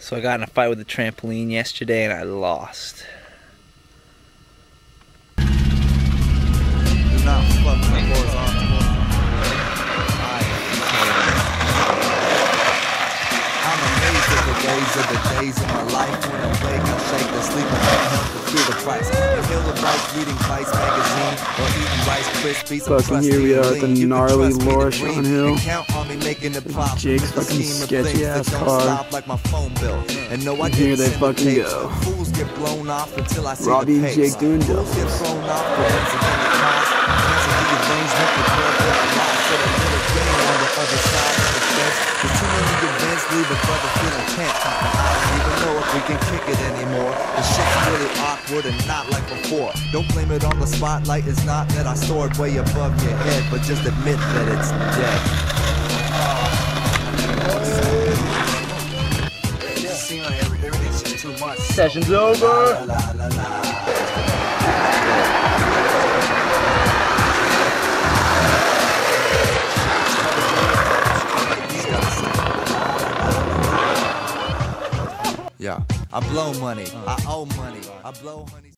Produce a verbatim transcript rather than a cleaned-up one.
So I got in a fight with the trampoline yesterday and I lost. Do not fuck with the horizontal. I'm amazed at the days of the days of my life when I'm awake, I shake the sleep and can't help but feel the price. Inhale the rice, reading Vice magazine, or eating Rice Krispies. Fucking here we are at the gnarly Lorishon Hill. Jake's fucking sketchy ass car. And here they fucking go. Robbie and Jake doing doubles. Leave a brother feeling tense. I don't even know if we can kick it anymore. The shit's really awkward and not like before. Don't blame it on the spotlight. It's not that I stored way above your head, but just admit that it's dead. It just seems like everything's just too much. Session's over. Yeah, I blow money, I owe money, I blow honey.